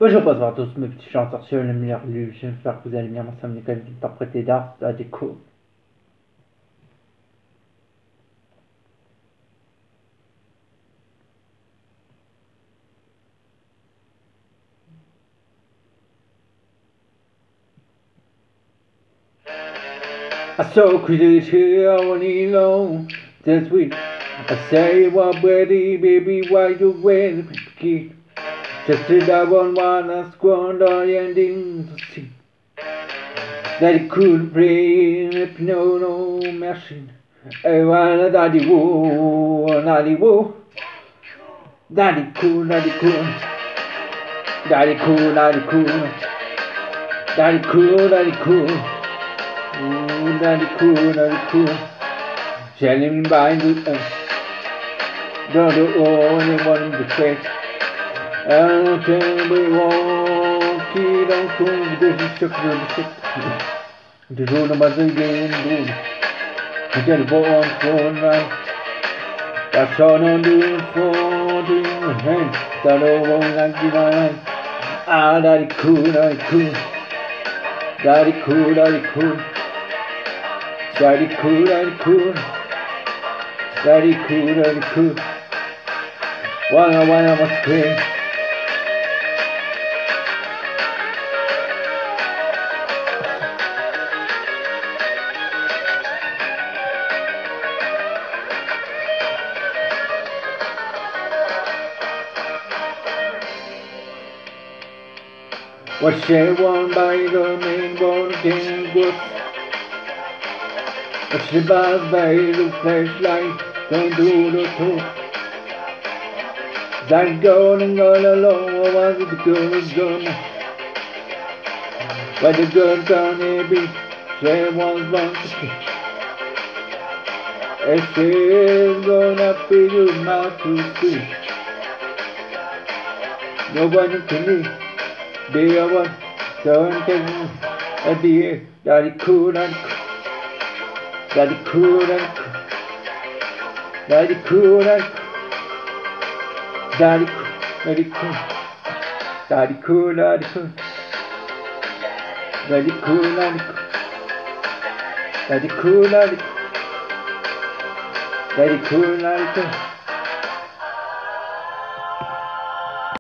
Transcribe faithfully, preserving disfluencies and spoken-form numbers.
Bonjour, bonsoir à tous mes petits chanteurs sur le meilleur lieu. J'espère que vous allez bien. Moi, ça me nickel d'interpréter d'art à déco. I saw crazy here on the low. That's sweet. I say, what, buddy, baby, why you wait? Just sit down on one and squander ending to see that it could bring up no no machine. I wanna daddy woo, daddy woo, daddy cool, daddy cool, daddy cool, daddy cool, daddy cool, daddy cool, ooh, daddy cool, daddy cool. Shelling by the uh, don't the only one to say. I can't be walk, you don't come, this is shook, this is shook. The road about the game, dude. I get a ball on phone right. That's all I'm doing for the hand. That over like the night. Ah, daddy cool, daddy cool. Daddy cool, daddy cool. Daddy cool, daddy cool. Daddy cool, daddy cool. Wanna, wanna, what's clear? Was she won by the main born king was? Was she buzzed by the flashlight? Don't do the talk. That going all along, or was it the girl was gone? But the girl gonna be, she was born to kill. And she's gonna be your mouth to see. No one can leave. Be a one, don't get me at the air. Daddy cool and cool. Daddy cool and cool. Daddy cool and cool. Daddy cool, daddy cool. Daddy cool, daddy cool. Daddy cool, daddy cool. Daddy cool, daddy cool. Daddy cool, daddy cool.